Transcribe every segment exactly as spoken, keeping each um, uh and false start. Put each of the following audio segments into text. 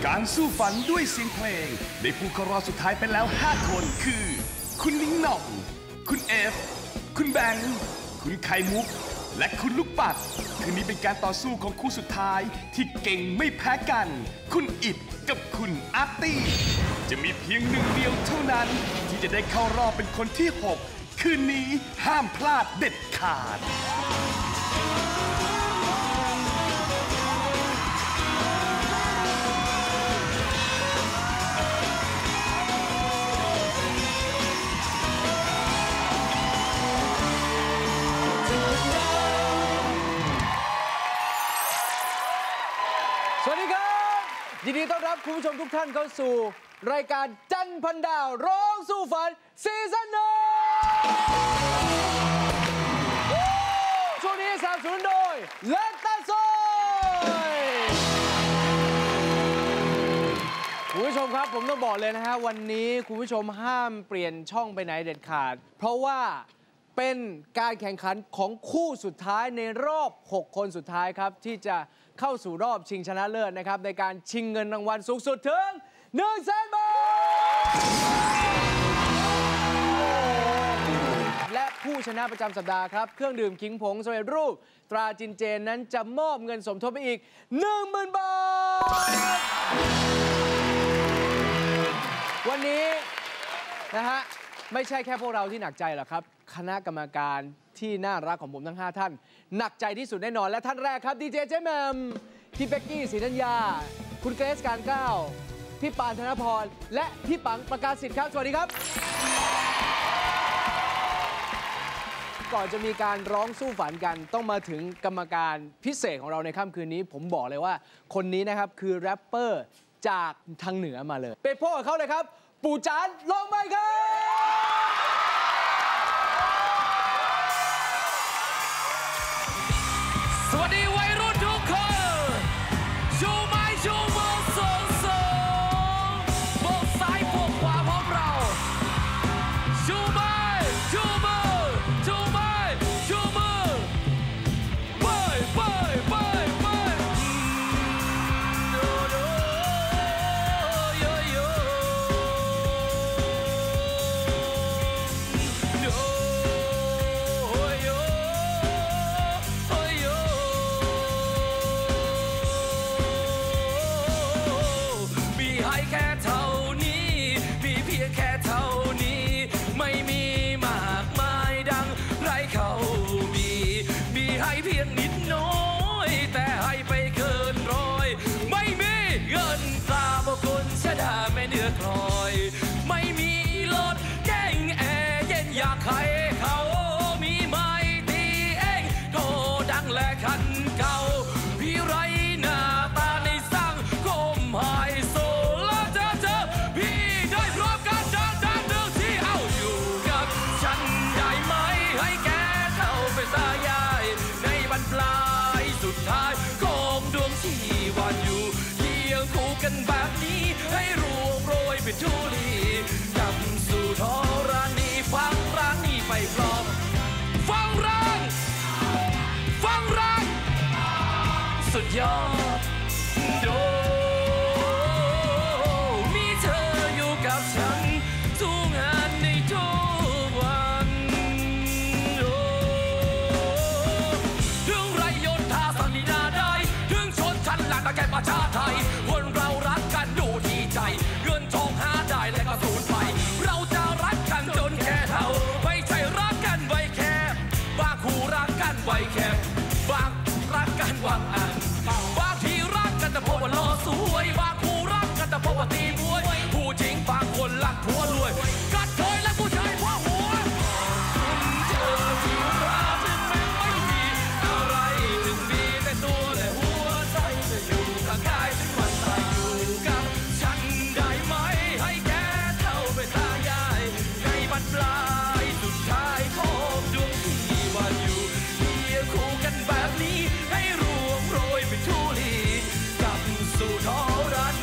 การสู้ฝันด้วยเสียงเพลงได้ผู้เข้ารอบสุดท้ายไปแล้วห้าคนคือคุณนิ้งหน่องคุณเอฟคุณแบงค์คุณไข่มุกและคุณลูกปัดคืนนี้เป็นการต่อสู้ของคู่สุดท้ายที่เก่งไม่แพ้กันคุณอิดกับคุณอาร์ตี้จะมีเพียงหนึ่งเดียวเท่านั้นที่จะได้เข้ารอบเป็นคนที่หกคืนนี้ห้ามพลาดเด็ดขาดสวัสดีครับยินดีต้อนรับคุณผู้ชมทุกท่านเข้าสู่รายการจันพันดาวร้องสู้ฝันซีซั่นหนึ่งช่วงนี้สนับสนุนโดยเล็กตาซอยคุณผู้ชมครับผมต้องบอกเลยนะฮะวันนี้คุณผู้ชมห้ามเปลี่ยนช่องไปไหนเด็ดขาดเพราะว่าเป็นการแข่งขันของคู่สุดท้ายในรอบหกคนสุดท้ายครับที่จะเข้าสู่รอบชิงชนะเลิศนะครับในการชิงเงินรางวัลสูงสุดถึง หนึ่งแสน บาทและผู้ชนะประจำสัปดาห์ครับเครื่องดื่มขิงผงสำเร็จรูปตราจินเจนนั้นจะมอบเงินสมทบไปอีก หนึ่งหมื่น บาทวันนี้นะฮะไม่ใช่แค่พวกเราที่หนักใจหรอกครับคณะกรรมการที่น่ารักของผมทั้งห้าท่านหนักใจที่สุดแน่นอนและท่านแรกครับดีเจเจแมมพี่เป๊กกี้ศรีธัญญาคุณเกรซการเกล้าพี่ปานธนพรและพี่ปังประกาศสิทธิ์ครับสวัสดีครับก่อนจะมีการร้องสู้ฝันกันต้องมาถึงกรรมการพิเศษของเราในค่ำคืนนี้ผมบอกเลยว่าคนนี้นะครับคือแรปเปอร์จากทางเหนือมาเลยไปพบกับเขาเลยครับปู่จานลงไปครับสวัสดีวัยรุ่นทุกคนชูไม้ชูมือสูงสูงโบกซ้ายโบกขวาพร้อมเราชูไม้ชูมือชูไม้ชูมือไปไปไปไปโดโดโยโยโดโยแค่เท่านี้มีเพียงแค่เท่านี้ไม่มีมากมายดังไรเขามีมีให้เพียงนิดน้อยแต่ให้ไปเกินร้อยไม่มีเงินตราบคุณเสดาแม่เนื้อคลอยไม่มีรถแก้งแอร์เย็นอยากใครเขามีไม่ตีเองโทดังและคันเก่าพี่ไรหน้าตาในสร้างคมหายโซกันแบบนี้ให้รวมโรยเป็นทุลีกำสู่ท้องร้านนี้ฟังร้านนี้ไปพร้อมฟังรังฟังรังสุดยอดโดมีเธออยู่กับฉันทุกงานในทุกวันโดถึงไรยนท่าสันนิดาได้ถึงชนชั้นหลังตะแกรงประชาไทยคนเรารักกันดูที่ใจเงินทองหาได้และก็สูญไปเราจะรักกันจนแค่เท่าไม่ใช่รักกันไว้แค่บางคู่รักกันไว้แค่บางรักกันวางอันบางทีรักกันแต่เพราะว่าหล่อสวยบางคู่รักกันแต่เพราะว่าตีมวยผู้หญิงบางคนรักผัวรวยกัดเคยและผู้ชายพ่อหัวเจอที่รักถึงแม้ไม่มีอะไรถึงมีแต่ตัวและหัวใจจะอยู่ข้างกายถึงวันตายอยู่กับฉันได้ไหมให้แกเท่าไปตายายในบัดปลายสุดท้ายของดวงที่ว่าอยู่เคียงคู่กันแบบนี้ให้รวมโรยเป็นทุลีกับสู่ท้องร้าน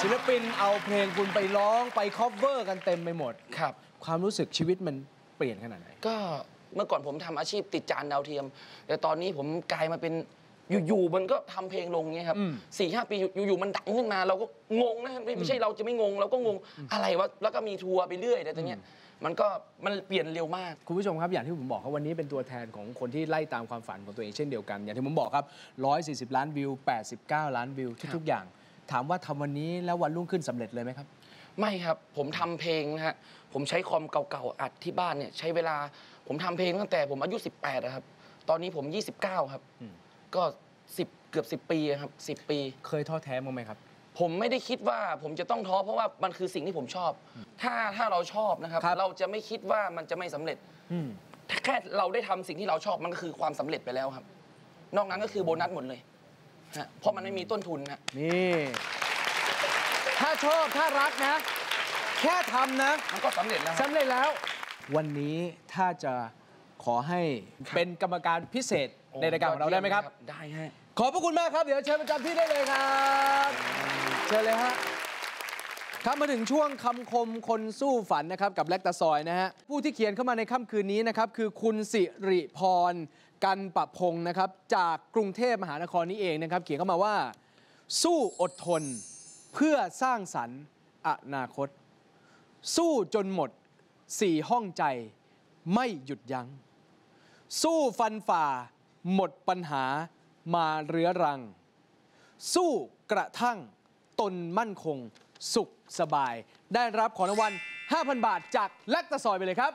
ศิลปินเอาเพลงคุณไปร้องไปคอฟเวอร์กันเต็มไปหมดครับความรู้สึกชีวิตมันเปลี่ยนขนาดไหนก็เมื่อก่อนผมทำอาชีพติดจานดาวเทียม แต่ตอนนี้ผมกลายมาเป็นอยู่ๆมันก็ทำเพลงลงเงี้ยครับสี่ห้าปีอยู่ๆมันดังขึ้นมาเราก็งงนะไม่ใช่เราจะไม่งงเราก็งงอะไรวะแล้วก็มีทัวร์ไปเรื่อยแต่ตอนเนี้ยมันก็มันเปลี่ยนเร็วมากคุณผู้ชมครับอย่างที่ผมบอกครับวันนี้เป็นตัวแทนของคนที่ไล่ตามความฝันของตัวเองเช่นเดียวกันอย่างที่ผมบอกครับหนึ่งร้อยสี่สิบล้านวิวแปดสิบเก้าล้านวิวทุกๆอย่างถามว่าทำวันนี้แล้ววันรุ่งขึ้นสำเร็จเลยไหมครับไม่ครับผมทำเพลงนะฮะผมใช้คอมเก่าๆอัดที่บ้านเนี่ยใช้เวลาผมทำเพลงตั้งแต่ผมอายุสิบแปดครับตอนนี้ผมยี่สิบเก้าครับก็สิบเกือบสิบปีครับสิบปีเคยท้อแท้มั้งไหมครับผมไม่ได้คิดว่าผมจะต้องท้อเพราะว่ามันคือสิ่งที่ผมชอบถ้าถ้าเราชอบนะครับเราจะไม่คิดว่ามันจะไม่สำเร็จแค่เราได้ทำสิ่งที่เราชอบมันก็คือความสำเร็จไปแล้วครับนอกนั้นก็คือโบนัสหมดเลยฮะเพราะมันไม่มีต้นทุนฮะนี่ถ้าชอบถ้ารักนะแค่ทำนะมันก็สำเร็จแล้วสำเร็จแล้ววันนี้ถ้าจะขอให้เป็นกรรมการพิเศษในรายการของเราได้ไหมครับได้ฮะขอบพระคุณมากครับเดี๋ยวเชิญประจำที่ได้เลยครับเชิญเลยฮะครับมาถึงช่วงคำคมคนสู้ฝันนะครับกับแลคตาซอยนะฮะผู้ที่เขียนเข้ามาในค่ำคืนนี้นะครับคือคุณสิริพรกันปะพงศ์นะครับจากกรุงเทพมหานครนี้เองนะครับเขียนเข้ามาว่าสู้อดทนเพื่อสร้างสรรค์อนาคตสู้จนหมดสี่ห้องใจไม่หยุดยัง้งสู้ฟันฝ่าหมดปัญหามาเรื้อรังสู้กระทั่งตนมั่นคงสุขสบายได้รับของรางวัล ห้าพัน บาทจากแลคตาซอยไปเลยครับ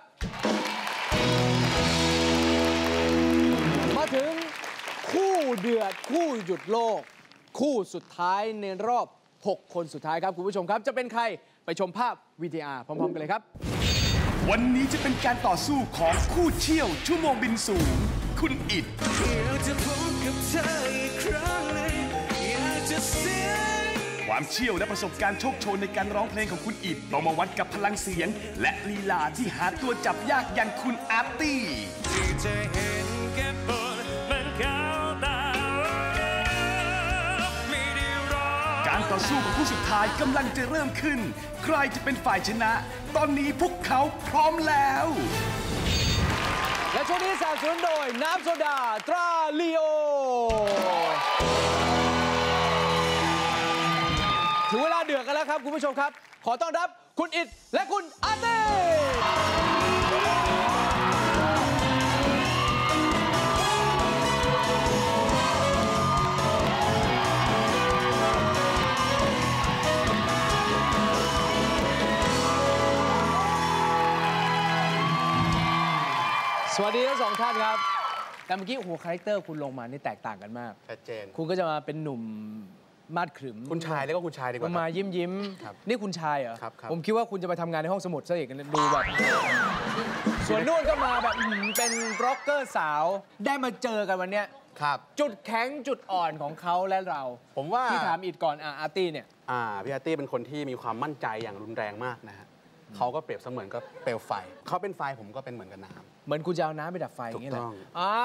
มาถึงคู่เดือดคู่หยุดโลกคู่สุดท้ายในรอบหกคนสุดท้ายครับคุณผู้ชมครับจะเป็นใครไปชมภาพ วี ที อาร์ พร้อมๆกันเลยครับวันนี้จะเป็นการต่อสู้ของคู่เชี่ยวชั่วโมงบินสูงคุณอิฐความเชี่ยวและประสบการณ์โชคโชนในการร้องเพลงของคุณอิฐต้องมาวัดกับพลังเสียงและลีลาที่หาตัวจับยากอย่างคุณอาร์ตี้การต่อสู้ของผู้สุดท้ายกำลังจะเริ่มขึ้นใครจะเป็นฝ่ายชนะตอนนี้พวกเขาพร้อมแล้วและช่วงนี้สนับสนุนโดยน้ำโซดาตราลีโอถึงเวลาเดือดกันแล้วครับคุณผู้ชมครับขอต้อนรับคุณอิฐและคุณอาร์ตี้สวัสดีทั้งสองท่านครับแต่เมื่อกี้โอ้โหคาแรคเตอร์คุณลงมานี่แตกต่างกันมากชัดเจนคุณก็จะมาเป็นหนุ่มมาดขรึมคุณชายแล้วก็คุณชายดีกว่ามายิ้มยิ้มนี่คุณชายเหรอครับผมคิดว่าคุณจะไปทำงานในห้องสมุดซะอีกดูแบบส่วนนู่นก็มาแบบเป็นบล็อกเกอร์สาวได้มาเจอกันวันเนี้ยครับจุดแข็งจุดอ่อนของเขาและเราผมว่าที่ถามอิฐก่อนอาร์ตี้เนี่ยอ่าพี่อาร์ตี้เป็นคนที่มีความมั่นใจอย่างรุนแรงมากนะฮะเขาก็เปรียบเสมือนกับเปลวไฟเขาเป็นไฟผมก็เป็นเหมือนกับน้ำเหมือนคุณจะเอาน้ำไปดับไฟอย่างนี้แหละอ่า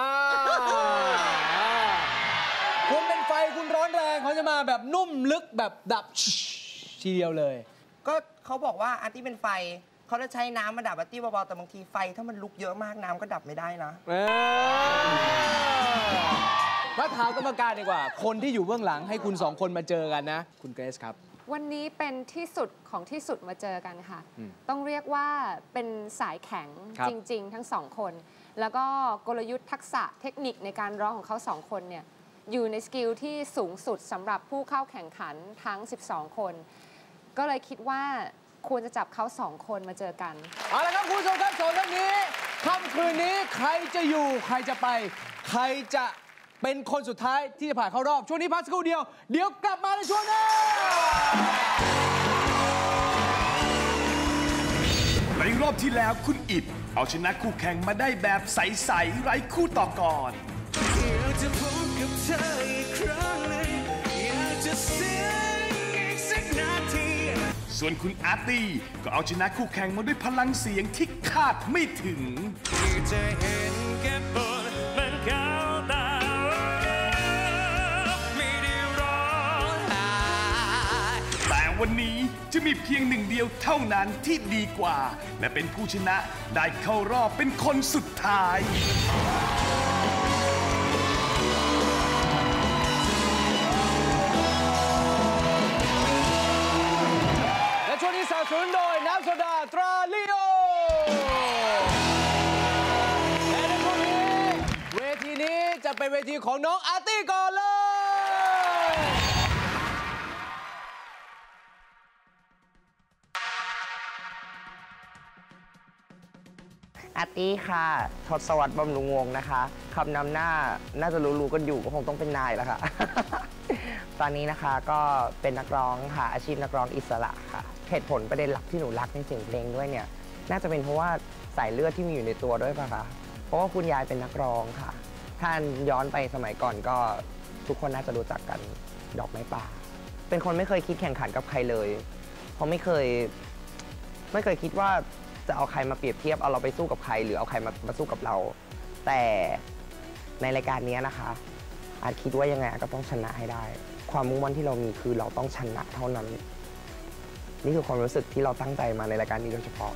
คุณเป็นไฟคุณร้อนแรงเขาจะมาแบบนุ่มลึกแบบดับทีเดียวเลยก็เขาบอกว่าอาร์ตี้เป็นไฟเขาจะใช้น้ำมาดับอาร์ตี้เบาๆแต่บางทีไฟถ้ามันลุกเยอะมากน้ำก็ดับไม่ได้นะมาถามกรรมการดีกว่าคนที่อยู่เบื้องหลังให้คุณสองคนมาเจอกันนะคุณเกรซครับวันนี้เป็นที่สุดของที่สุดมาเจอกันค่ะต้องเรียกว่าเป็นสายแข็งจริงๆทั้งสองคนแล้วก็กลยุทธ์ทักษะเทคนิคในการร้องของเขาสองคนเนี่ยอยู่ในสกิลที่สูงสุดสำหรับผู้เข้าแข่งขันทั้งสิบสองคนก็เลยคิดว่าควรจะจับเขาสองคนมาเจอกันเอาละครับคุณผู้ชมครับโซนนี้ค่ำคืนนี้ใครจะอยู่ใครจะไปใครจะเป็นคนสุดท้ายที่จะผ่านเข้ารอบช่วงนี้พักสักครู่เดียวเดี๋ยวกลับมาในช่วงหน้าในรอบที่แล้วคุณอิฐเอาชนะคู่แข่งมาได้แบบใสๆไร้คู่ต่อก่อนส่วนคุณอาร์ตี้ก็เอาชนะคู่แข่งมาด้วยพลังเสียงที่คาดไม่ถึงแต่วันนี้จะมีเพียงหนึ่งเดียวเท่านั้นที่ดีกว่าและเป็นผู้ชนะได้เข้ารอบเป็นคนสุดท้ายและช่วงนี้สนับสนุนโดยน้ำโซดาตราลีโอและในช่วงนี้เวทีนี้จะเป็นเวทีของน้องอาร์ตี้ก่อนเลยอาร์ตี้ค่ะทศวรรษบำรุงวงศ์นะคะคำนำหน้าน่าจะรู้ๆกันอยู่ก็คงต้องเป็นนายแล้วค่ะ ตอนนี้นะคะก็เป็นนักร้องค่ะอาชีพนักร้องอิสระค่ะเหตุผลประเด็นหลักที่หนูรักในเสียงเพลงด้วยเนี่ยน่าจะเป็นเพราะว่าสายเลือดที่มีอยู่ในตัวด้วยป่ะคะเพราะว่าคุณยายเป็นนักร้องค่ะท่านย้อนไปสมัยก่อนก็ทุกคนน่าจะรู้จักกันดอกไม้ป่าเป็นคนไม่เคยคิดแข่งขันกับใครเลยเพราะไม่เคยไม่เคยคิดว่าจะเอาใครมาเปรียบเทียบเอาเราไปสู้กับใครหรือเอาใครมามาสู้กับเราแต่ในรายการนี้นะคะอาจคิดว่ายังไงก็ต้องชนะให้ได้ความมุ่งมั่นที่เรามีคือเราต้องชนะเท่านั้นนี่คือความรู้สึกที่เราตั้งใจมาในรายการนี้โดยเฉพาะ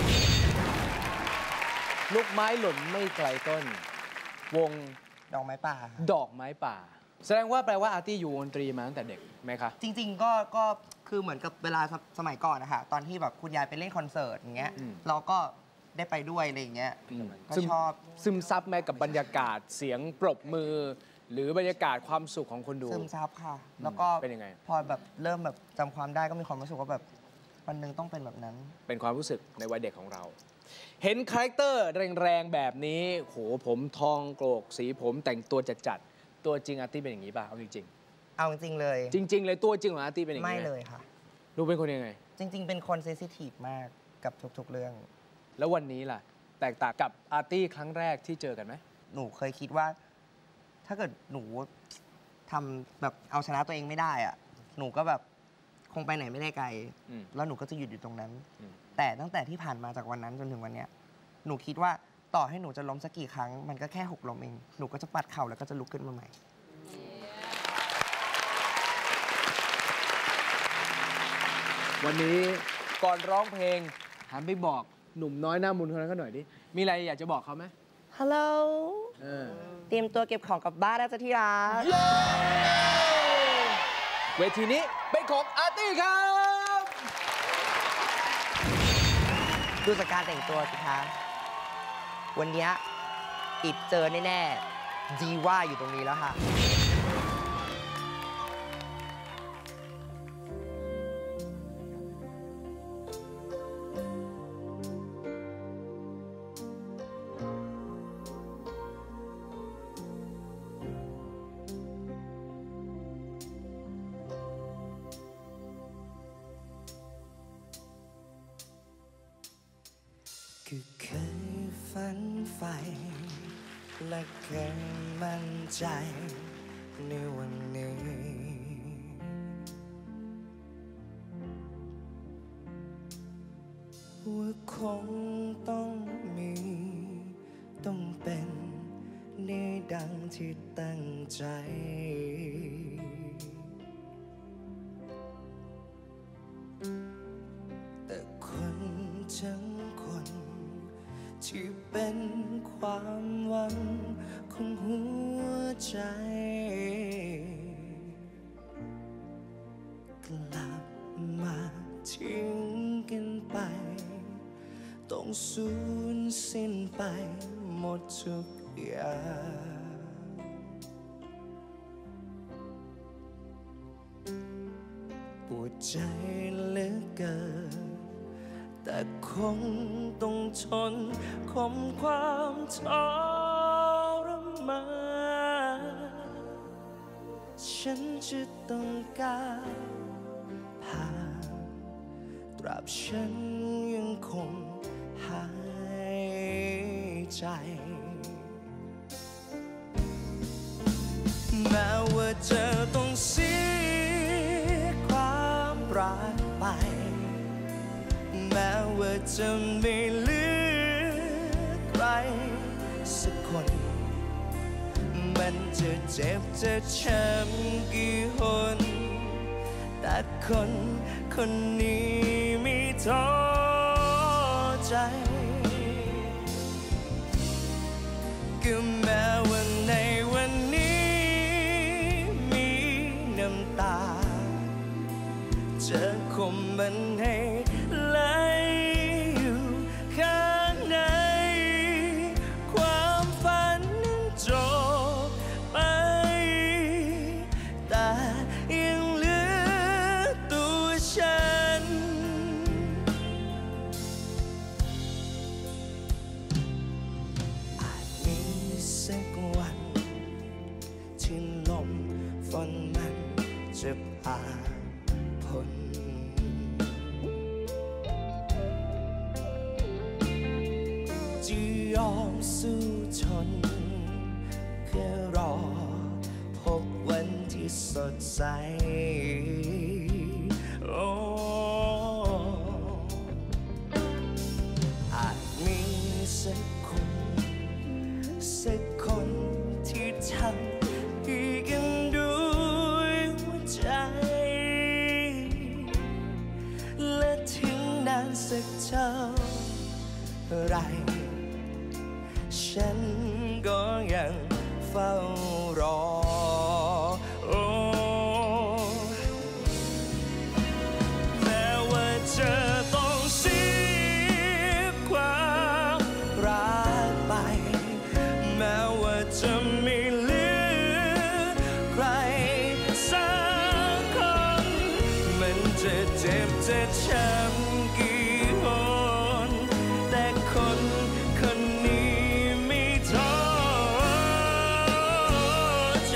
ลูกไม้หล่นไม่ไกลต้นวงดอกไม้ป่าดอกไม้ป่าแสดงว่าแปลว่าอาร์ตี้อยู่วงดนตรีมาตั้งแต่เด็กไหมคะจริงๆก็ก็คือเหมือนกับเวลาสมัยก่อนนะคะตอนที่แบบคุณยายไปเล่นคอนเสิร์ตอย่างเงี้ยเราก็ได้ไปด้วยอะไรอย่างเงี้ยก็ชอบซึมซับแม้กับบรรยากาศเสียงปรบมือหรือบรรยากาศความสุขของคนดูซึมซับค่ะแล้วก็เป็นยังไงพอแบบเริ่มแบบจำความได้ก็มีความรู้สึกว่าแบบวันหนึ่งต้องเป็นแบบนั้นเป็นความรู้สึกในวัยเด็กของเราเห็นคาแรคเตอร์แรงๆแบบนี้โหผมทองโกรกสีผมแต่งตัวจัดๆตัวจริงอาร์ตี้เป็นอย่างนี้ป่ะเอาจริงๆเอาจริงเลยจริงๆเลยตัวจริงของอาร์ตี้เป็นอย่างนี้ไม่เลยค่ะดูเป็นคนยังไงจริงๆเป็นคนเซนซิทีฟมากกับทุกๆเรื่องแล้ววันนี้ล่ะแตกต่างกับอาร์ตี้ครั้งแรกที่เจอกันไหมหนูเคยคิดว่าถ้าเกิดหนูทำแบบเอาชนะตัวเองไม่ได้อะหนูก็แบบคงไปไหนไม่ได้ไกลแล้วหนูก็จะหยุดอยู่ตรงนั้นแต่ตั้งแต่ที่ผ่านมาจากวันนั้นจนถึงวันเนี้ยหนูคิดว่าต่อให้หนูจะล้มสักกี่ครั้งมันก็แค่หกล้มเองหนูก็จะปัดเข่าแล้วก็จะลุกขึ้นมาใหม่วันนี้ก่อนร้องเพลงหันไปบอกหนุ่มน้อยหน้ามุนคนนั้นก็หน่อยดิมีอะไรอยากจะบอกเขาไหมฮัลโหลเตรียมตัวเก็บของกลับบ้านแล้วจ้ะที่รักเวทีนี้เป็นของอาร์ตี้ครับดูจากการแต่งตัวสิคะวันนี้อิดเจอแน่ๆดีว่าอยู่ตรงนี้แล้วค่ะคือเคยฝันใฝ่และเคยมั่นใจในวันนี้ว่าคงต้องมีต้องเป็นในดังที่ตั้งใจแต่คนทั้งคนที่เป็นความหวังของหัวใจกลับมาทิ้งกันไปต้องสูญสิ้นไปหมดทุกอย่างปวดใจเหลือเกินแต่คงต้องทนคมความทรมานฉันจะต้องการผ่านตราบฉันยังคงหายใจแม้ว่าจะต้องเสียความรักไปแม้ว่าจะไม่เหลือใครสักคนมันจะเจ็บจะช้ำกี่หนแต่คนคคนนี้ไม่ท้อใจก็แม้ว่าในวันนี้มีน้ำตาจะข่มมันให้ไหลอยู่ข้างในความฝันนั้นจบไปแต่ยังเหลือตัวฉันอาจมีสักวันที่ลมฝนมันจะผ่านพ้นจะยอมสู้ทนเพื่อรอพบวันที่สดใสโอ้อาจมีสักคนสักคนที่ทำให้กันด้วยหัวใจและถึงนานสักเท่าไรฉันก็ยังเฝ้ารอโอ้แม้ว่าจะต้องเสียความรักไปแม้ว่าจะไม่เหลือใครสักคนมันจะเจ็บจะช้ำกี่หนแต่คนคนนี้ไม่ท้อใจ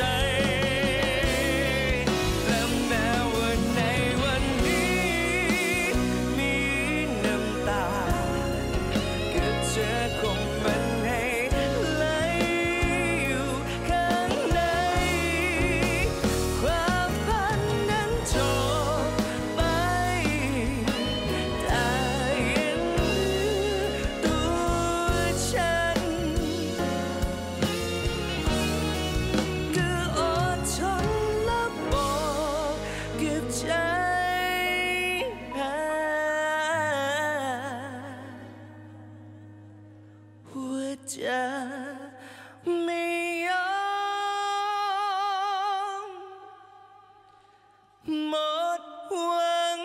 และแม้ว่าในวันนี้มีน้ำตาก็จะคงมันให้ไหลอยู่ข้างในความฝันนั้นจบไปแต่ยังเหลือตัวฉันก็อดทนและบอกกับใจว่าจะไม่ยอมหมดหวัง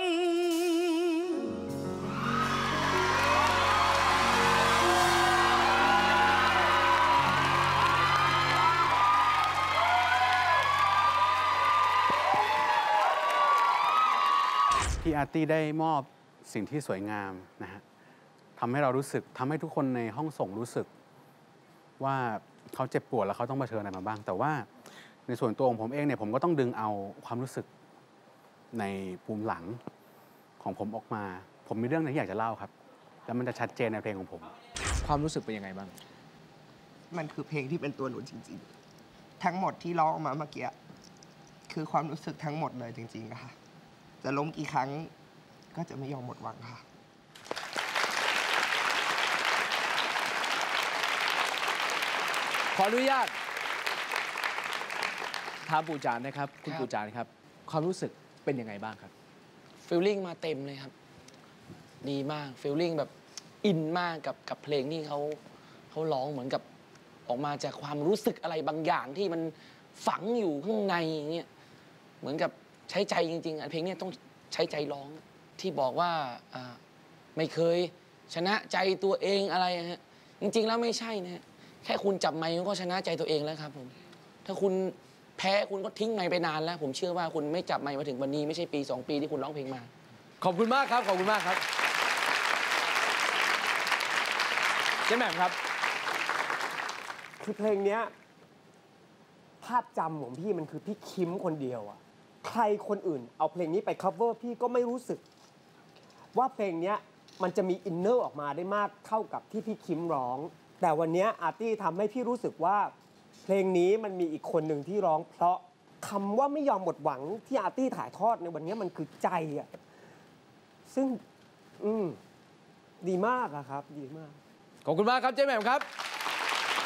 ที่อาร์ตี้ได้มอบสิ่งที่สวยงามนะฮะทำให้เรารู้สึกทำให้ทุกคนในห้องส่งรู้สึกว่าเขาเจ็บปวดแล้วเขาต้องเผชิญอะไรมาบ้าง แต่ว่าในส่วนตัวของผมเองเนี่ยผมก็ต้องดึงเอาความรู้สึกในภูมิหลังของผมออกมา ผมมีเรื่องหนึงที่อยากจะเล่าครับ แล้วมันจะชัดเจนในเพลงของผมความรู้สึกเป็นยังไงบ้างมันคือเพลงที่เป็นตัวหนูจริงๆ ทั้งหมดที่ร้องออกมาเมื่อกี้คือความรู้สึกทั้งหมดเลยจริงๆนะคะจะล้มกี่ครั้งก็จะไม่ยอมหมดหวังค่ะขออนุญาตถามปู่จานนะครับ คุณครับปู่จานครับ ความรู้สึกเป็นยังไงบ้างครับฟีลลิ่งมาเต็มเลยครับ ดีมากฟีลลิ่งแบบอินมากกับกับเพลงที่เขาเขาร้องเหมือนกับออกมาจากความรู้สึกอะไรบางอย่างที่มันฝังอยู่ข้างในอย่างเงี้ยเหมือนกับใช้ใจจริงๆอันเพลงเนี้ยต้องใช้ใจร้องที่บอกว่าอ่าไม่เคยชนะใจตัวเองอะไรฮะจริงๆแล้วไม่ใช่นะฮะแค่คุณจับไมค์คุณก็ชนะใจตัวเองแล้วครับผมถ้าคุณแพ้คุณก็ทิ้งไมค์ไปนานแล้ว ผมเชื่อว่าคุณไม่จับไมค์มาถึงวันนี้ไม่ใช่ปีสองปีที่คุณร้องเพลงมาขอบคุณมากครับ ขอบคุณมากครับเจ๊แหม่มครับคือเพลงเนี้ยภาพจำของพี่มันคือพี่คิมคนเดียวอะใครคนอื่นเอาเพลงนี้ไป cover พี่ก็ไม่รู้สึก ว่าเพลงเนี้ยมันจะมีอินเนอร์ออกมาได้มากเท่ากับที่พี่คิมร้อง แต่วันเนี้ยอาร์ตี้ทำให้พี่รู้สึกว่าเพลงนี้มันมีอีกคนหนึ่งที่ร้องเพราะคำว่าไม่ยอมหมดหวังที่อาร์ตี้ถ่ายทอดในวันนี้มันคือใจอะซึ่งอืมดีมากอะครับดีมากขอบคุณมากครับเจ๊แหม่มครับ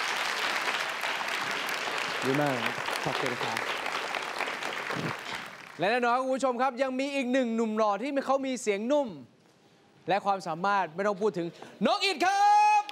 ดีมากขอบคุณครับและแน่นอนคุณผู้ชมครับยังมีอีกหนึ่งหนุ่มหล่อที่เขามีเสียงนุ่ม และความสามารถไม่ต้องพูดถึงน้องอิฐครับ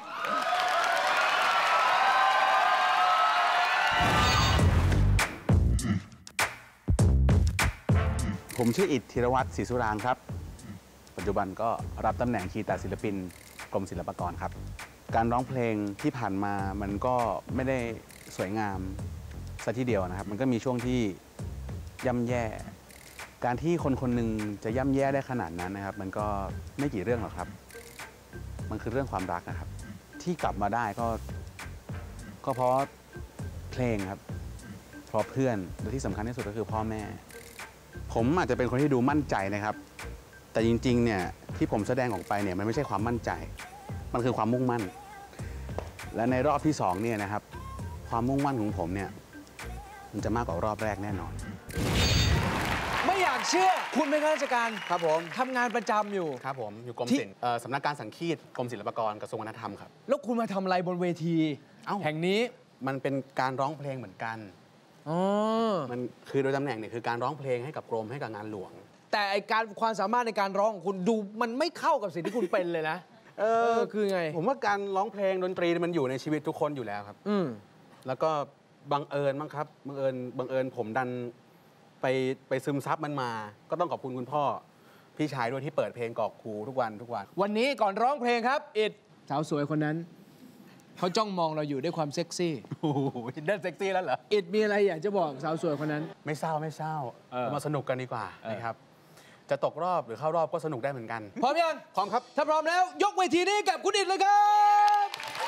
ผมชื่ออิฐ ธีรวัตร ศรีสุรางค์ครับปัจจุบันก็รับตำแหน่งคีตาศิลปินกรมศิลปากรครับการร้องเพลงที่ผ่านมามันก็ไม่ได้สวยงามซะทีเดียวนะครับมันก็มีช่วงที่ย่ำแย่การที่คนคนหนึ่งจะย่ำแย่ได้ขนาดนั้นนะครับมันก็ไม่กี่เรื่องหรอกครับมันคือเรื่องความรักนะครับที่กลับมาได้ก็ก็เพราะเพลงครับเพราะเพื่อนและที่สำคัญที่สุดก็คือพ่อแม่ผมอาจจะเป็นคนที่ดูมั่นใจนะครับแต่จริงๆเนี่ยที่ผมแสดงออกไปเนี่ยมันไม่ใช่ความมั่นใจมันคือความมุ่งมั่นและในรอบที่สองเนี่ยนะครับความมุ่งมั่นของผมเนี่ยมันจะมากกว่ารอบแรกแน่นอนไม่อยากเชื่อคุณเป็นข้าราชการครับผมทำงานประจำอยู่ครับผมอยู่กรมศิลป์สำนักการสังคีตกรมศิลปากรกระทรวงวัฒนธรรมครับแล้วคุณมาทำอะไรบนเวทีแห่งนี้มันเป็นการร้องเพลงเหมือนกันมันคือโดยตำแหน่งเนี่ยคือการร้องเพลงให้กับกรมให้กับงานหลวงแต่ไอการความสามารถในการร้องของคุณดูมันไม่เข้ากับสิ่งที่คุณเป็นเลยนะเออคือไงผมว่าการร้องเพลงดนตรีมันอยู่ในชีวิตทุกคนอยู่แล้วครับอืแล้วก็บังเอิญมั้งครับบังเอิญบังเอิญผมดันไปไปซึมซับมันมาก็ต้องขอบคุณคุณพ่อพี่ชายด้วยที่เปิดเพลงกอกครูทุกวันทุกวันวันนี้ก่อนร้องเพลงครับอิฐสาวสวยคนนั้นเขาจ้องมองเราอยู่ด้วยความเซ็กซี่โอ้โหเดินเซ็กซี่แล้วเหรออิฐมีอะไรอยากจะบอกสาวสวยคนนั้นไม่เศร้าไม่เศร้ามาสนุกกันดีกว่านะครับจะตกรอบหรือเข้ารอบก็สนุกได้เหมือนกันพร้อมยังพร้อมครับถ้าพร้อมแล้วยกเวทีนี้กับคุณอิฐเลยครับ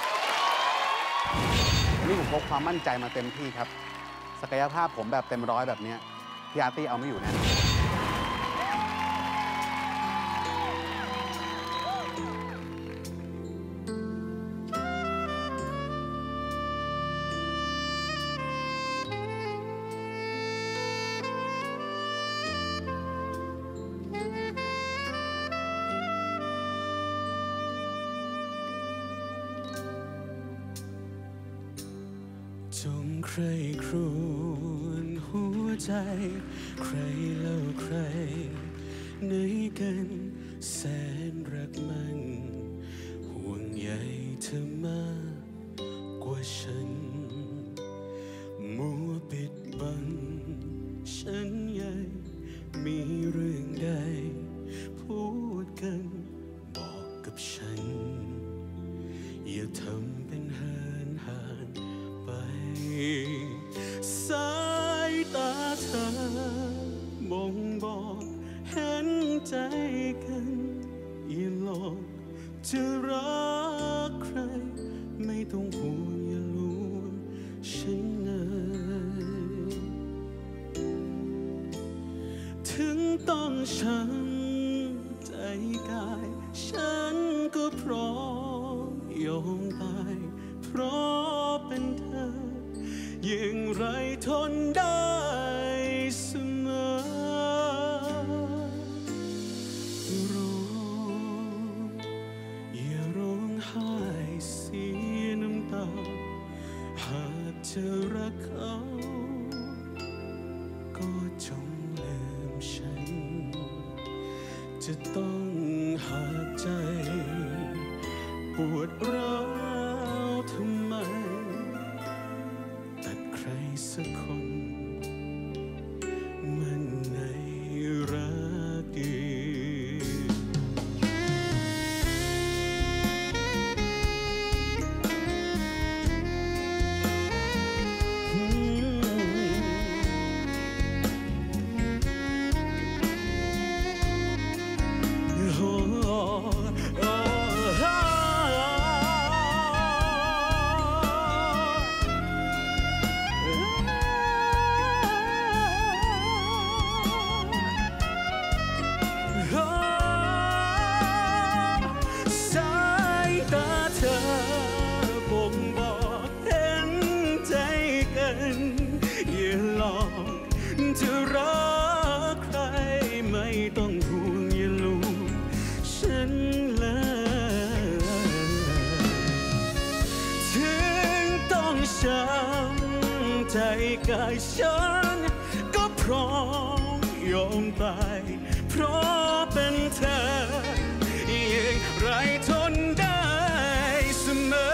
นี่ผมพกความมั่นใจมาเต็มที่ครับศักยภาพผมแบบเต็มร้อยแบบนี้พี่อาร์ตี้เอาไม่อยู่แน่จงใครครวญหัวใจใครเล่าใครไหนกันแสนรักมันห่วงใยเธอมากกว่าฉันมัวปิดบังฉันใหญ่มีเรื่องใดพูดกันบอกกับฉันอย่าทำเป็นเหินห่างไปสายตาเธอบ่งบอกเห็นใจกันอย่าหลอกจะรักใครไม่ต้องห่วงอย่าลวงฉันเลยถึงต้องช้ำใจกายฉันก็พร้อมยอมตายเพราะเป็นเธออย่างไรทนได้เสมอร้องอย่าร้องไห้เสียน้ำตาหากเธอรักเขาก็จงลืมฉันจะต้องหากใจปวดร้าวทำไมตัดใครสักคนมันในรักเดีจะรักใครไม่ต้องห่วงอย่าลูกฉันเลยถึงต้องช้ำใจกายฉันก็พร้อมยยอมตายเพราะเป็นเธออย่างไรทนได้เสมอ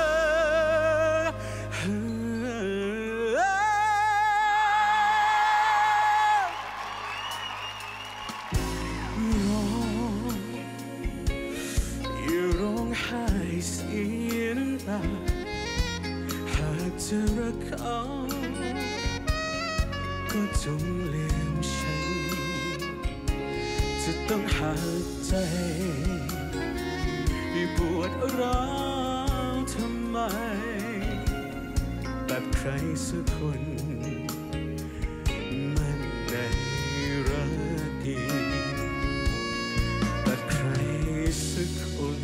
จะรักเขาก็จงลืมฉันจะต้องหักใจปวดร้าวทำไมแบบใครสักคนมันได้รักดีแบบใครสักคน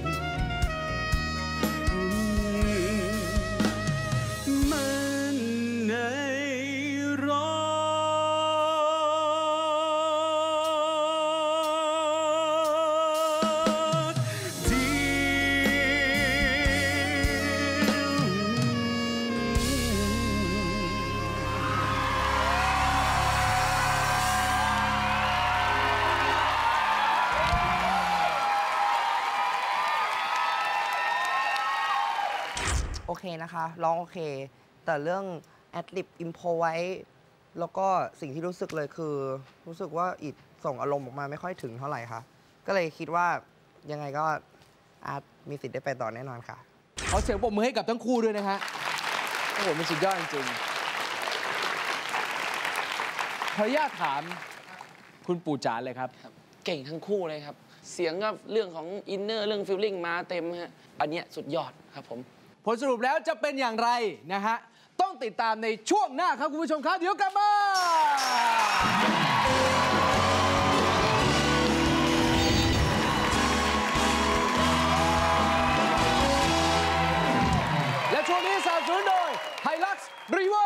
โอเคนะคะร้องโอเคแต่เรื่องแอดลิปอิมโพไว้แล้วก็สิ่งที่รู้สึกเลยคือรู้สึกว่าอิดส่งอารมณ์ออกมาไม่ค่อยถึงเท่าไหร่ค่ะก็เลยคิดว่ายังไงก็อาร์ตมีสิทธิ์ได้ไปต่อแน่นอนค่ะขอเสียงปรบมือให้กับทั้งคู่ด้วยนะฮะโอ้โหมันสุดยอดจริงๆขออนุญาตถามคุณปู่จ๋าเลยครับเก่งทั้งคู่เลยครับเสียงก็เรื่องของอินเนอร์เรื่องฟีลลิ่งมาเต็มฮะอันเนี้ยสุดยอดครับผมผลสรุปแล้วจะเป็นอย่างไรนะฮะต้องติดตามในช่วงหน้าครับคุณผู้ชมครับเดี๋ยวกลับมาและช่วงนี้สนับสนุนโดย Hilux Revo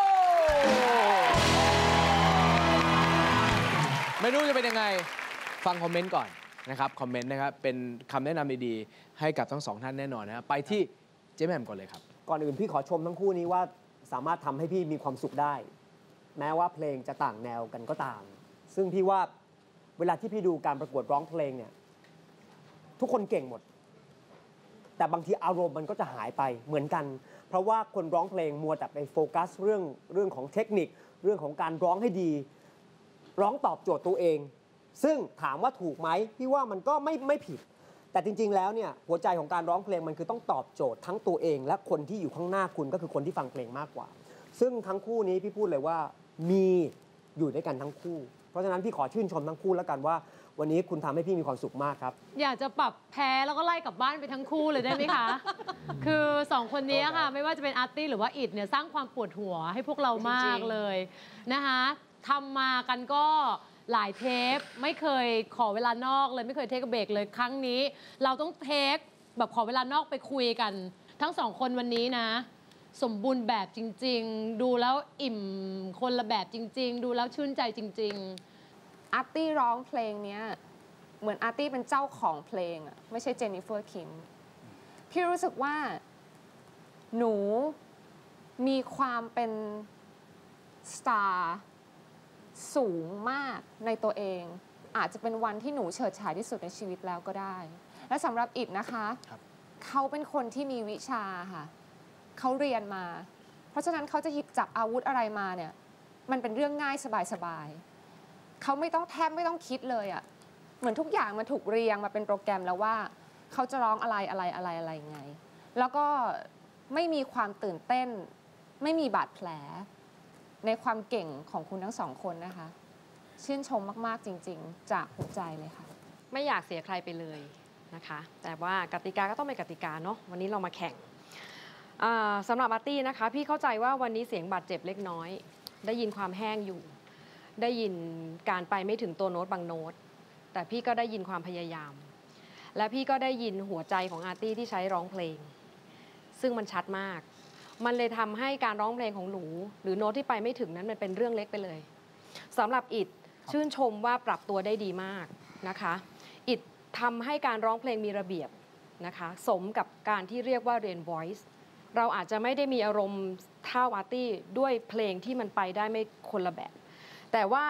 ไม่รู้จะเป็นยังไงฟังคอมเมนต์ก่อนนะครับคอมเมนต์นะครับเป็นคำแนะนำดีๆให้กับทั้งสองท่านแน่นอนนะครับไปที่เจ๊แหม่มก่อนเลยครับก่อนอื่นพี่ขอชมทั้งคู่นี้ว่าสามารถทำให้พี่มีความสุขได้แม้ว่าเพลงจะต่างแนวกันก็ตามซึ่งพี่ว่าเวลาที่พี่ดูการประกวดร้องเพลงเนี่ยทุกคนเก่งหมดแต่บางทีอารมณ์มันก็จะหายไปเหมือนกันเพราะว่าคนร้องเพลงมัวแต่ไปโฟกัสเรื่องเรื่องของเทคนิคเรื่องของการร้องให้ดีร้องตอบโจทย์ตัวเองซึ่งถามว่าถูกไหมพี่ว่ามันก็ไม่ไม่ผิดแต่จริงๆแล้วเนี่ยหัวใจของการร้องเพลงมันคือต้องตอบโจทย์ทั้งตัวเองและคนที่อยู่ข้างหน้าคุณก็คือคนที่ฟังเพลงมากกว่าซึ่งทั้งคู่นี้พี่พูดเลยว่ามีอยู่ด้วยกันทั้งคู่เพราะฉะนั้นพี่ขอชื่นชมทั้งคู่แล้วกันว่าวันนี้คุณทำให้พี่มีความสุขมากครับอยากจะปรับแพ้แล้วก็ไล่กลับบ้านไปทั้งคู่เลยได้ไหมคะ คือสองคนนี้ค่ะไม่ว่าจะเป็นอาร์ตี้หรือว่าอิดเนี่ยสร้างความปวดหัวให้พวกเรามากเลยนะคะทำมากันก็หลายเทปไม่เคยขอเวลานอกเลยไม่เคยเทคเบรกเลยครั้งนี้เราต้องเทคแบบขอเวลานอกไปคุยกันทั้งสองคนวันนี้นะสมบูรณ์แบบจริงๆดูแล้วอิ่มคนละแบบจริงๆดูแล้วชื่นใจจริงๆอาร์ตี้ร้องเพลงเนี้ยเหมือนอาร์ตี้เป็นเจ้าของเพลงอะไม่ใช่เจนนิเฟอร์คิมพี่รู้สึกว่าหนูมีความเป็นสตาร์สูงมากในตัวเองอาจจะเป็นวันที่หนูเฉิดฉายที่สุดในชีวิตแล้วก็ได้และสำหรับอิฐนะคะเขาเป็นคนที่มีวิชาค่ะเขาเรียนมาเพราะฉะนั้นเขาจะหยิบจับอาวุธอะไรมาเนี่ยมันเป็นเรื่องง่ายสบายๆเขาไม่ต้องแทบไม่ต้องคิดเลยอะเหมือนทุกอย่างมันถูกเรียงมาเป็นโปรแกรมแล้วว่าเขาจะร้องอะไรอะไรอะไรอะไรยังไงแล้วก็ไม่มีความตื่นเต้นไม่มีบาดแผลในความเก่งของคุณทั้งสองคนนะคะชื่นชมมากๆจริงๆจากหัวใจเลยค่ะไม่อยากเสียใครไปเลยนะคะแต่ว่ากติกาก็ต้องเป็นกติกาเนาะวันนี้เรามาแข่งสำหรับอาร์ตี้นะคะพี่เข้าใจว่าวันนี้เสียงบาดเจ็บเล็กน้อยได้ยินความแห้งอยู่ได้ยินการไปไม่ถึงตัวโน้ตบางโน้ตแต่พี่ก็ได้ยินความพยายามและพี่ก็ได้ยินหัวใจของอาร์ตี้ที่ใช้ร้องเพลงซึ่งมันชัดมากมันเลยทำให้การร้องเพลงของหนูหรือโน้ตที่ไปไม่ถึงนั้นมันเป็นเรื่องเล็กไปเลยสำหรับอิฐชื่นชมว่าปรับตัวได้ดีมากนะคะอิฐทำให้การร้องเพลงมีระเบียบนะคะสมกับการที่เรียกว่าเรียน voice เราอาจจะไม่ได้มีอารมณ์เท่าอาร์ตี้ด้วยเพลงที่มันไปได้ไม่คนละแบบแต่ว่า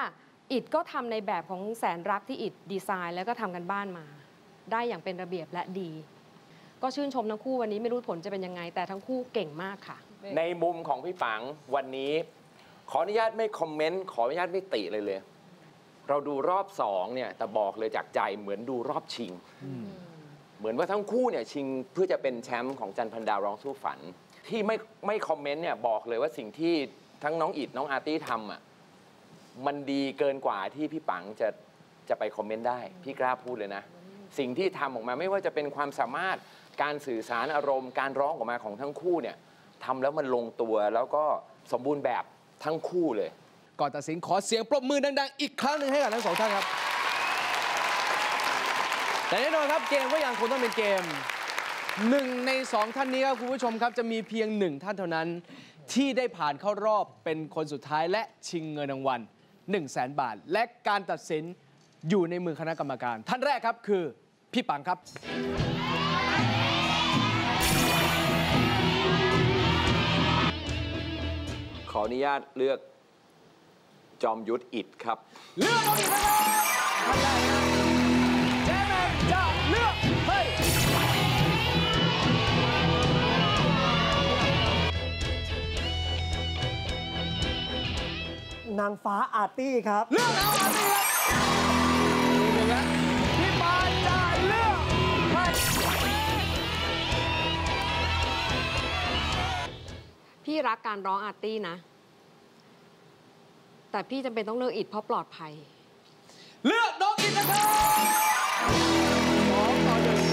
อิดก็ทำในแบบของแสนรักที่อิดดีไซน์แล้วก็ทำกันบ้านมา ได้อย่างเป็นระเบียบและดี ก็ชื่นชมทั้งคู่วันนี้ไม่รู้ผลจะเป็นยังไงแต่ทั้งคู่เก่งมากค่ะในมุมของพี่ปังวันนี้ขออนุญาตไม่คอมเมนต์ขออนุญาตไม่ติเลยเลย เราดูรอบสองเนี่ยแต่บอกเลยจากใจเหมือนดูรอบชิง เหมือนว่าทั้งคู่เนี่ยชิงเพื่อจะเป็นแชมป์ของจันทร์พันดาวร้องสู้ฝัน ที่ไม่ไม่คอมเมนต์เนี่ยบอกเลยว่าสิ่งที่ทั้งน้องอิดน้องอาร์ตี้ทำอ่ะมันดีเกินกว่าที่พี่ปังจะจะไปคอมเมนต์ได้พี่กล้าพูดเลยนะสิ่งที่ทำออกมาไม่ว่าจะเป็นความสามารถการสื่อสารอารมณ์การร้องออกมาของทั้งคู่เนี่ยทำแล้วมันลงตัวแล้วก็สมบูรณ์แบบทั้งคู่เลยก่อนตัดสินขอเสียงปรบมือดังๆอีกครั้งหนึ่งให้กับทั้งสองท่านครับแต่แน่นอนครับเกมก็ยังคงต้องเป็นเกมหนึ่งในสองท่านนี้ครับคุณผู้ชมครับจะมีเพียงหนึ่งท่านเท่านั้นที่ได้ผ่านเข้ารอบเป็นคนสุดท้ายและชิงเงินรางวัล หนึ่งแสน บาทและการตัดสินอยู่ในมือคณะกรรมการท่านแรกครับคือพี่ปังครับขออนุญาตเลือกจอมยุทธอิฐครับเลือกเอาอีกนะครับท่านแรกนะเจแมนจะเลือกให้นางฟ้าอาร์ตี้ครับเลือกเอาอาร์ตี้ครับหนึ่งนะพี่ปานจะเลือกให้พี่รักการร้องอาร์ตี้นะแต่พี่จำเป็นต้องเลือกอิดเพราะปลอดภัยเลือกน้องอิดนะครับสองต่อหนึ่ง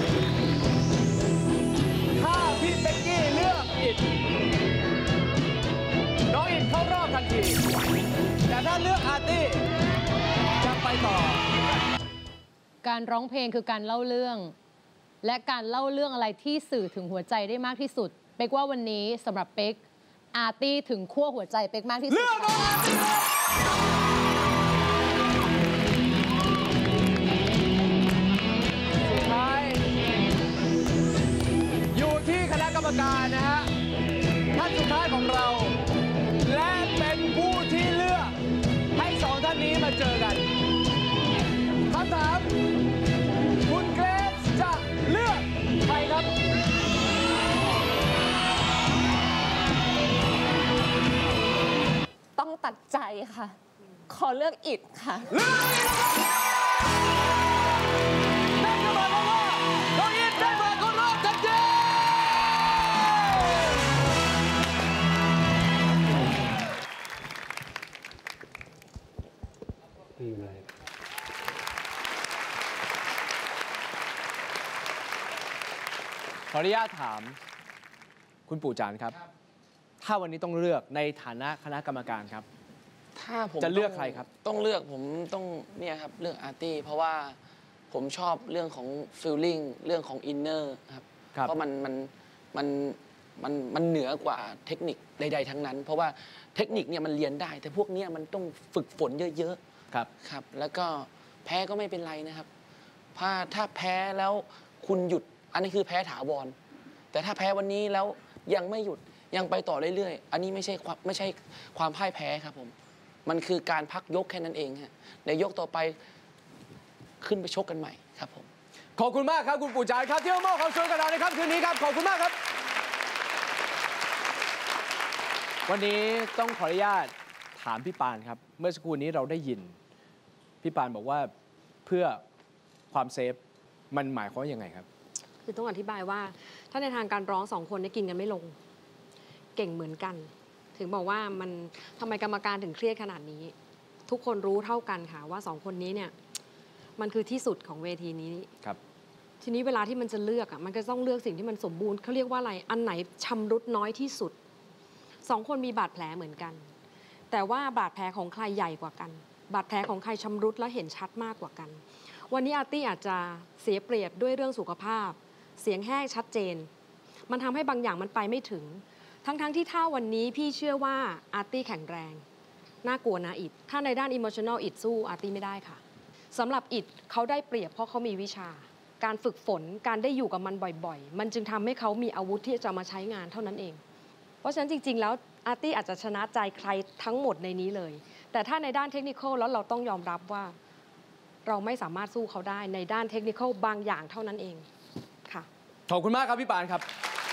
ถ้าพี่เป๊กกี้เลือกอิดน้องอิดเข้ารอบทันทีแต่ถ้าเลือกอาร์ตี้จะไปต่อการร้องเพลงคือการเล่าเรื่องและการเล่าเรื่องอะไรที่สื่อถึงหัวใจได้มากที่สุดเป๊กว่าวันนี้สำหรับเป๊กอาร์ตี้ถึงขั้วหัวใจเป๊กมากที่สุดเลือกน้องอาร์ตี้สุดท้ายอยู่ที่คณะกรรมการนะฮะท่านสุดท้ายของเราและเป็นผู้ที่เลือกให้สองท่านนี้มาเจอกันคำถามคุณเกรซจะเลือกใครครับต้องตัดใจค่ะ ขอเลือกอิดค่ะนั่นก็หมายความว่าน้องอิดได้มาเข้ารอบทันทีไม่เป็นไรขออนุญาตถามคุณปู่จานครับถ้าวันนี้ต้องเลือกในฐานะคณะกรรมการครับถ้าผมจะเลือกใครครับต้องเลือกผมต้องเนี่ยครับเลือกอาร์ตี้เพราะว่าผมชอบเรื่องของฟีลลิ่งเรื่องของอินเนอร์ครับเพราะมันมันมันมันมันเหนือกว่าเทคนิคใดๆทั้งนั้น เพราะว่าเทคนิคเนี่ยมันเรียนได้แต่พวกนี้มันต้องฝึกฝนเยอะๆครับครับแล้วก็แพ้ก็ไม่เป็นไรนะครับถ้าถ้าแพ้แล้วคุณหยุดอันนี้คือแพ้ถาวรแต่ถ้าแพ้วันนี้แล้วยังไม่หยุดยังไปต่อเรื่อยๆอันนี้ไม่ใช่ความไม่ใช่ความพ่ายแพ้ครับผมมันคือการพักยกแค่นั้นเองฮะในยกต่อไปขึ้นไปชกกันใหม่ครับผมขอบคุณมากครับคุณปู่จานครับที่มามอบความสุขกับเราในค่ำคืนนี้ครับขอบคุณมากครับวันนี้ต้องขออนุญาตถามพี่ปานครับเมื่อสักครู่นี้เราได้ยินพี่ปานบอกว่าเพื่อความเซฟมันหมายความว่ายังไงครับคือต้องอธิบายว่าถ้าในทางการร้องสองคนนี่กินกันไม่ลงเก่งเหมือนกันถึงบอกว่ามันทำไมกรรมการถึงเครียดขนาดนี้ทุกคนรู้เท่ากันค่ะว่าสองคนนี้เนี่ยมันคือที่สุดของเวทีนี้ครับทีนี้เวลาที่มันจะเลือกอ่ะมันก็ต้องเลือกสิ่งที่มันสมบูรณ์เขาเรียกว่าอะไรอันไหนชำรุดน้อยที่สุดสองคนมีบาดแผลเหมือนกันแต่ว่าบาดแผลของใครใหญ่กว่ากันบาดแผลของใครชำรุดและเห็นชัดมากกว่ากันวันนี้อาร์ตี้อาจจะเสียเปรียบด้วยเรื่องสุขภาพเสียงแห้งชัดเจนมันทำให้บางอย่างมันไปไม่ถึงทั้งๆ ท, ที่ถ้าวันนี้พี่เชื่อว่าอาร์ตี้แข็งแรงน่ากลัวนะอิดถ้าในด้านอิโมชัน a ลอิดสู้อาร์ตี้ไม่ได้ค่ะสำหรับอิดเขาได้เปรียบเพราะเขามีวิชาการฝึกฝนการได้อยู่กับมันบ่อยๆมันจึงทำให้เขามีอาวุธที่จะมาใช้งานเท่านั้นเองเพราะฉะนั้นจริงๆแล้วอาร์ตี้อาจจะชนะใจใครทั้งหมดในนี้เลยแต่ถ้าในด้านเทคนิคแล้วเราต้องยอมรับว่าเราไม่สามารถสู้เขาได้ในด้านเทคนิคบางอย่างเท่านั้นเองค่ะขอบคุณมากครับพี่ปานครับ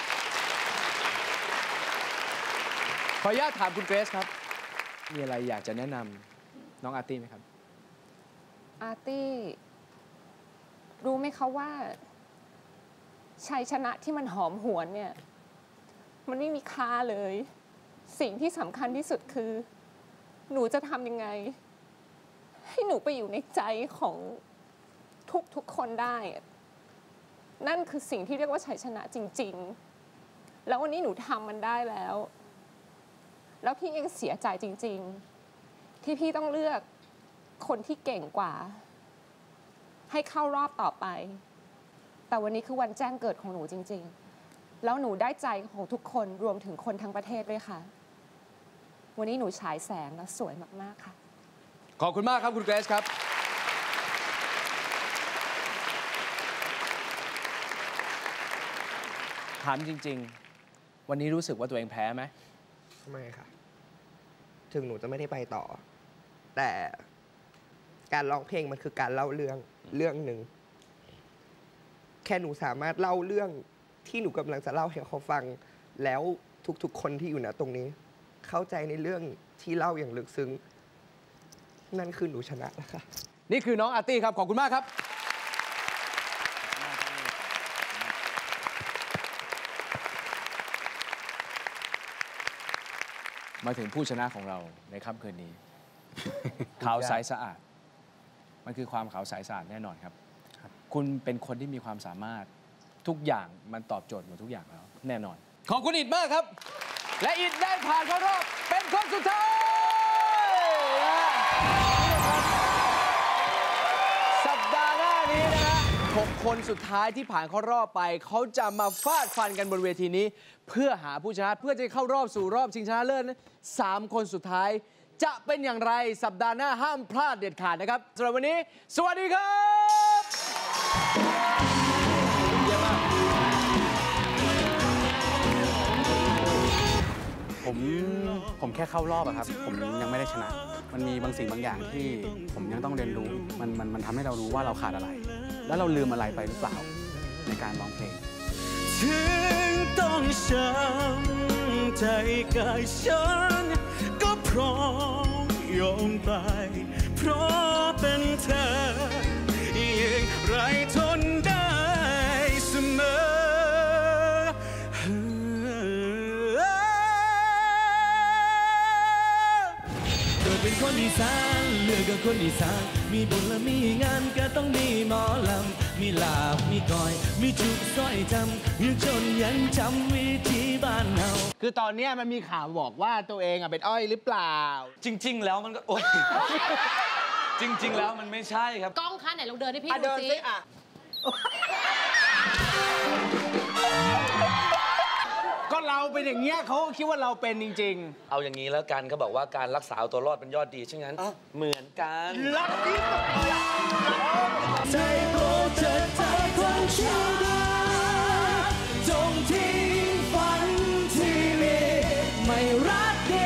ขออนุญาตถามคุณเกรซครับมีอะไรอยากจะแนะนำน้องอาร์ตี้ไหมครับอาร์ตี้รู้ไหมคะว่าชัยชนะที่มันหอมหวนเนี่ยมันไม่มีค่าเลยสิ่งที่สำคัญที่สุดคือหนูจะทำยังไงให้หนูไปอยู่ในใจของทุกทุกคนได้นั่นคือสิ่งที่เรียกว่าชัยชนะจริงๆแล้ววันนี้หนูทำมันได้แล้วแล้วพี่เองเสียใจจริงๆที่พี่ต้องเลือกคนที่เก่งกว่าให้เข้ารอบต่อไปแต่วันนี้คือวันแจ้งเกิดของหนูจริงๆแล้วหนูได้ใจของทุกคนรวมถึงคนทั้งประเทศด้วยค่ะวันนี้หนูฉายแสงและสวยมากๆค่ะขอบคุณมากครับคุณเกรซครับถามจริงๆวันนี้รู้สึกว่าตัวเองแพ้ไหมไม่ค่ะถึงหนูจะไม่ได้ไปต่อแต่การร้องเพลงมันคือการเล่าเรื่องเรื่องหนึ่งแค่หนูสามารถเล่าเรื่องที่หนูกำลังจะเล่าให้เขาฟังแล้วทุกๆคนที่อยู่ณตรงนี้เข้าใจในเรื่องที่เล่าอย่างลึกซึ้งนั่นคือหนูชนะแล้วค่ะนี่คือน้องอาร์ตี้ครับขอบคุณมากครับมาถึงผู้ชนะของเราในค่ำคืนนี้ ขาวใสสะอาดมันคือความขาวใสสะอาดแน่นอนครับคุณเป็นคนที่มีความสามารถทุกอย่างมันตอบโจทย์หมดทุกอย่างแล้วแน่นอนขอบคุณอิฐมากครับและอิฐได้ผ่านเข้ารอบเป็นคนสุดท้ายสัปดาห์หน้านี้นะฮะหกคนสุดท้ายที่ผ่านเข้ารอบไปเขาจะมาฟาดฟันกันบนเวทีนี้เพื่อหาผู้ชนะเพื่อจะเข้ารอบสู่รอบชิงชนะเลิศสามคนสุดท้ายจะเป็นอย่างไรสัปดาห์หน้าห้ามพลาดเด็ดขาดนะครับสำหรับวันนี้สวัสดีครับเยี่ยมมากผมผมแค่เข้ารอบอะครับผมยังไม่ได้ชนะมันมีบางสิ่งบางอย่างที่ผมยังต้องเรียนรู้มันมันมันทำให้เรารู้ว่าเราขาดอะไรแล้วเราลืมอะไรไปหรือเปล่าในการร้องเพลงถึงต้องช้ำใจกายฉันก็พร้อมยอมตายเพราะเป็นเธออย่างไรทนได้เสมอเกิดเป็นคนอีสานเลือกกับคนอีสานมีบุญและมีงานก็ต้องมีหมอลำมีลาบมีก้อยมีจุกซอยจำยังจนยังจำวิธีบ้านเฮาคือตอนนี้มันมีข่าวบอกว่าตัวเองอ่ะเป็นอ้อยหรือเปล่าจริงๆแล้วมันก็โอ๊ยจริงๆแล้วมันไม่ใช่ครับกล้องคะไหนลองเดินให้พี่ดูสิอ่ะก็เราเป็นอย่างเงี้ยเขาคิดว่าเราเป็นจริงๆเอาอย่างนี้แล้วกันเขาบอกว่าการรักษาตัวรอดเป็นยอดดีฉะนั้นเหมือนกันรักที่สุดใจโปรดเถิดเธอคนชั่วจงทิ้งฝันที่มีไม่รักดี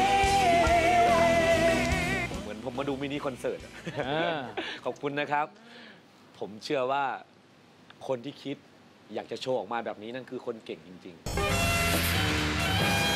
เหมือนผมมาดูมินิคอนเสิร์ตขอบคุณนะครับผมเชื่อว่าคนที่คิดอยากจะโชว์ออกมาแบบนี้นั่นคือคนเก่งจริงๆ